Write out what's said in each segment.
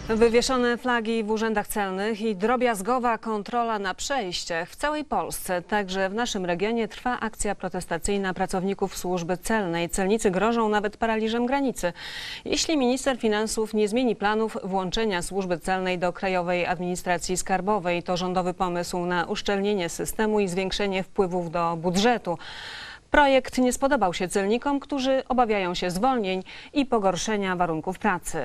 Wywieszone flagi w urzędach celnych i drobiazgowa kontrola na przejściach w całej Polsce. Także w naszym regionie trwa akcja protestacyjna pracowników służby celnej. Celnicy grożą nawet paraliżem granicy. Jeśli minister finansów nie zmieni planów włączenia służby celnej do Krajowej Administracji Skarbowej, to rządowy pomysł na uszczelnienie systemu i zwiększenie wpływów do budżetu. Projekt nie spodobał się celnikom, którzy obawiają się zwolnień i pogorszenia warunków pracy.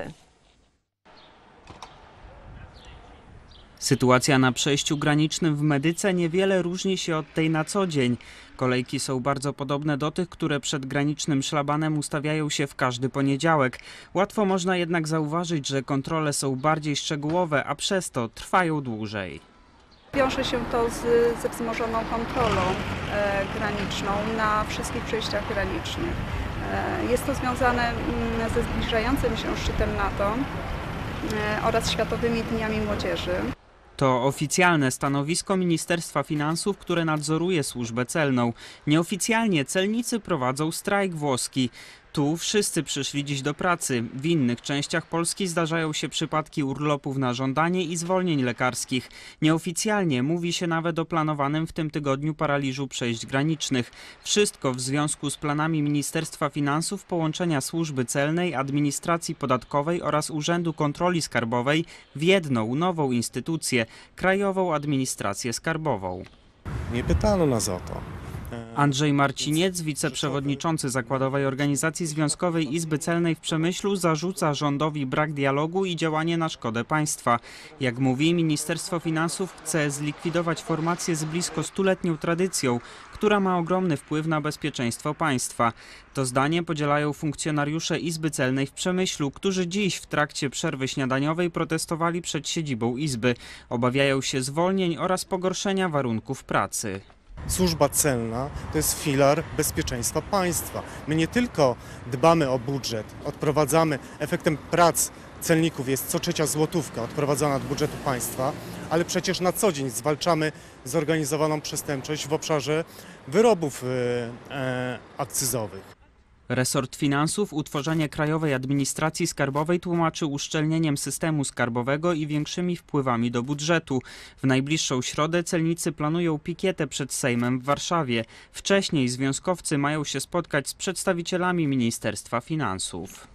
Sytuacja na przejściu granicznym w Medyce niewiele różni się od tej na co dzień. Kolejki są bardzo podobne do tych, które przed granicznym szlabanem ustawiają się w każdy poniedziałek. Łatwo można jednak zauważyć, że kontrole są bardziej szczegółowe, a przez to trwają dłużej. Wiąże się to ze wzmożoną kontrolą graniczną na wszystkich przejściach granicznych. Jest to związane ze zbliżającym się szczytem NATO oraz Światowymi Dniami Młodzieży. To oficjalne stanowisko Ministerstwa Finansów, które nadzoruje służbę celną. Nieoficjalnie celnicy prowadzą strajk włoski. Tu wszyscy przyszli dziś do pracy. W innych częściach Polski zdarzają się przypadki urlopów na żądanie i zwolnień lekarskich. Nieoficjalnie mówi się nawet o planowanym w tym tygodniu paraliżu przejść granicznych. Wszystko w związku z planami Ministerstwa Finansów połączenia służby celnej, administracji podatkowej oraz Urzędu Kontroli Skarbowej w jedną nową instytucję – Krajową Administrację Skarbową. Nie pytano nas o to. Andrzej Marciniec, wiceprzewodniczący Zakładowej Organizacji Związkowej Izby Celnej w Przemyślu, zarzuca rządowi brak dialogu i działanie na szkodę państwa. Jak mówi, Ministerstwo Finansów chce zlikwidować formację z blisko stuletnią tradycją, która ma ogromny wpływ na bezpieczeństwo państwa. To zdanie podzielają funkcjonariusze Izby Celnej w Przemyślu, którzy dziś w trakcie przerwy śniadaniowej protestowali przed siedzibą Izby. Obawiają się zwolnień oraz pogorszenia warunków pracy. Służba celna to jest filar bezpieczeństwa państwa. My nie tylko dbamy o budżet, odprowadzamy, efektem prac celników jest co trzecia złotówka odprowadzana od budżetu państwa, ale przecież na co dzień zwalczamy zorganizowaną przestępczość w obszarze wyrobów akcyzowych. Resort Finansów utworzenie Krajowej Administracji Skarbowej tłumaczy uszczelnieniem systemu skarbowego i większymi wpływami do budżetu. W najbliższą środę celnicy planują pikietę przed Sejmem w Warszawie. Wcześniej związkowcy mają się spotkać z przedstawicielami Ministerstwa Finansów.